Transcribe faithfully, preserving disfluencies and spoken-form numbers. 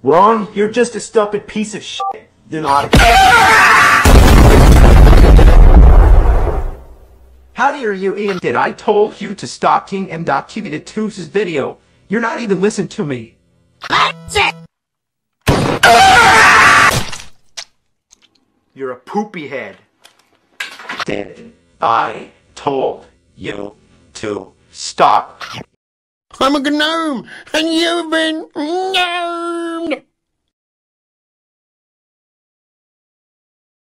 Ron, you're just a stupid piece of shit. Do not. How dare you, Ian? Did I told you to stop King and documented two's video? You're not even listening to me. That's it. You're a poopy head. Did I told you to stop? I'm a gnome, and you've been gnomed!